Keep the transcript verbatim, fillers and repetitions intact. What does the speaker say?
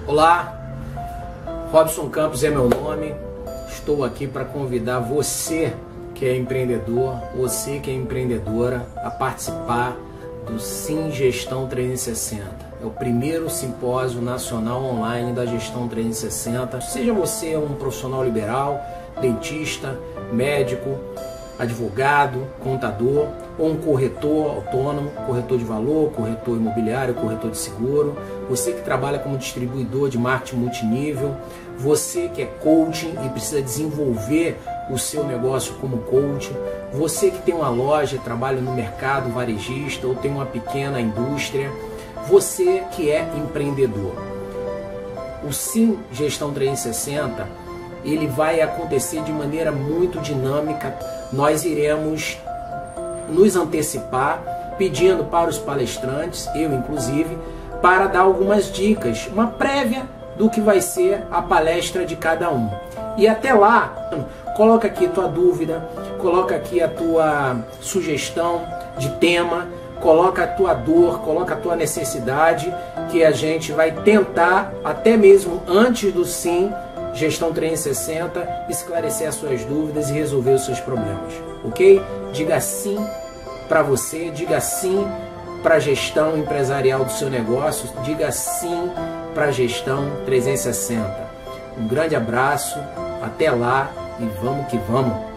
Olá, Robson Campos é meu nome. Estou aqui para convidar você que é empreendedor, você que é empreendedora, a participar do Sim Gestão trezentos e sessenta. É o primeiro simpósio nacional online da Gestão trezentos e sessenta. Seja você um profissional liberal, dentista, médico, advogado, contador, ou um corretor autônomo, corretor de valor, corretor imobiliário, corretor de seguro, você que trabalha como distribuidor de marketing multinível, você que é coaching e precisa desenvolver o seu negócio como coaching, você que tem uma loja, trabalha no mercado varejista ou tem uma pequena indústria, você que é empreendedor. O Sim Gestão trezentos e sessenta, ele vai acontecer de maneira muito dinâmica. Nós iremos nos antecipar, pedindo para os palestrantes, eu inclusive, para dar algumas dicas, uma prévia do que vai ser a palestra de cada um. E até lá, coloca aqui a tua dúvida, coloca aqui a tua sugestão de tema, coloca a tua dor, coloca a tua necessidade, que a gente vai tentar, até mesmo antes do Sim Gestão trezentos e sessenta, esclarecer as suas dúvidas e resolver os seus problemas, ok? Diga sim para você, diga sim para a gestão empresarial do seu negócio, diga sim para a Gestão trezentos e sessenta. Um grande abraço, até lá e vamos que vamos!